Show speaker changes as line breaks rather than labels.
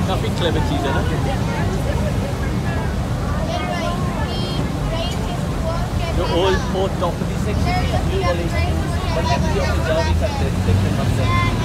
काफ़ी क्लेवर चीज़ है ना। जो ओल्ड फोर्ट टॉप की सेक्शन है, बंदे मुझे जा भी सकते हैं सेक्शन 1 से।